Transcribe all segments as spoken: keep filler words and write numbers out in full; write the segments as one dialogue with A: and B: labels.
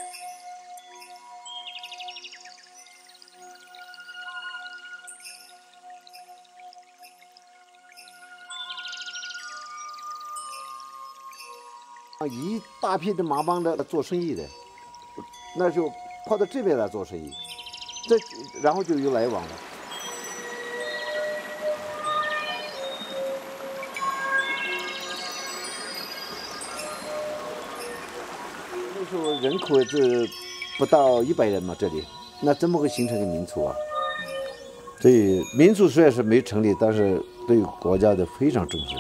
A: 一大批的马帮的做生意的，那就跑到这边来做生意，这然后就有来往了。那时候人口是不到一百人嘛，这里那怎么会形成个民族啊？所以民族虽然是没成立，但是对国家的非常重视的。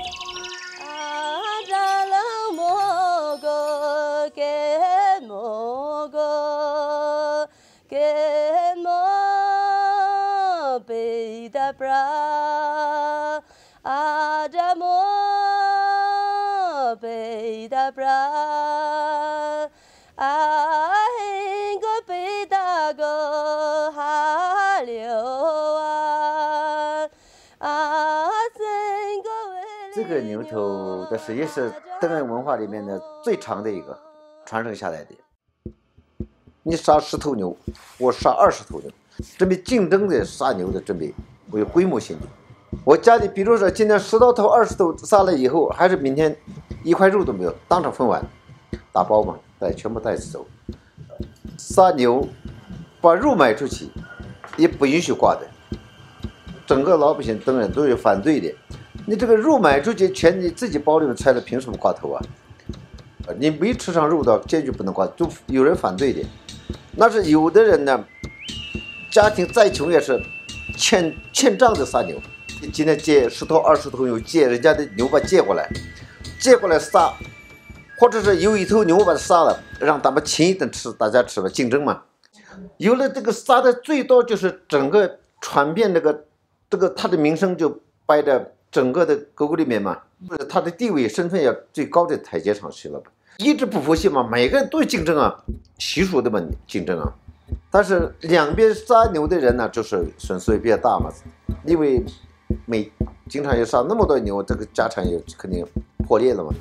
A: 这个牛头的实际是邓人文化里面的最长的一个传承下来的。你杀十头牛，我杀二十头牛，准备竞争的杀牛的准备，我有规模性的。我家里比如说今天十多头、二十头杀了以后，还是明天一块肉都没有，当场分完，打包嘛，带全部带走。杀牛，把肉卖出去，也不允许挂的。整个老百姓邓人都是反对的。你这个肉卖出去，全你自己包里面揣了，凭什么挂头啊？你没吃上肉的，坚决不能挂，就有人反对的。那是有的人呢，家庭再穷也是欠欠账的杀牛。今天借十头、二十头牛，借人家的牛把借过来，借过来杀，或者是有一头牛把它杀了，让咱们亲一顿吃，大家吃吧，竞争嘛。有了这个杀的最多，就是整个传遍这个这个他的名声就摆在整个的沟沟里面嘛，他的地位身份要最高的台阶上去了，一直不服气嘛，每个人都有竞争啊，习俗的嘛竞争啊。但是两边杀牛的人呢，就是损失也比较大嘛，因为每经常要杀那么多牛，这个家产也肯定破裂了嘛。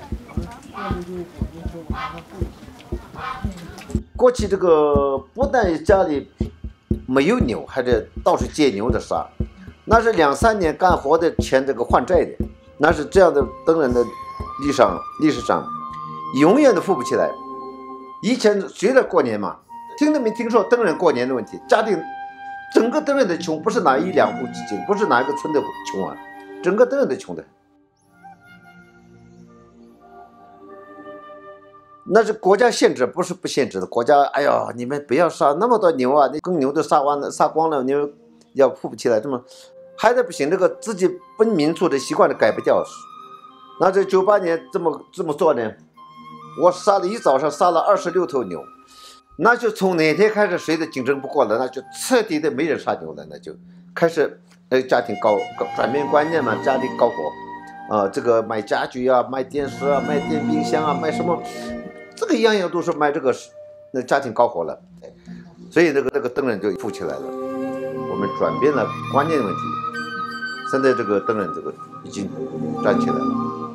A: 过去这个不但家里没有牛，还得到处借牛的杀。那是两三年干活的钱，这个还债的，那是这样的邓人的历史上历史上永远都富不起来。以前随着过年嘛，听都没听说邓人过年的问题，家庭整个邓人的穷，不是哪一两户之间，不是哪一个村的穷啊，整个邓人的穷的。那是国家限制，不是不限制的。国家，哎呀，你们不要杀那么多牛啊！你公牛都杀完了，杀光了，牛要富不起来，这么还得不行。这个自己本民族的习惯都改不掉。那这九八年这么这么做呢？我杀了一早上杀了二十六头牛，那就从哪天开始谁都竞争不过了，那就彻底的没人杀牛了，那就开始呃家庭高高转变观念嘛，家庭高火啊，这个买家具啊，卖电视啊，卖电冰箱啊，卖什么？这个样样都是卖这个，那家庭高火了，所以那个那个邓人就富起来了。我们转变了观念问题，现在这个邓人这个已经站起来了。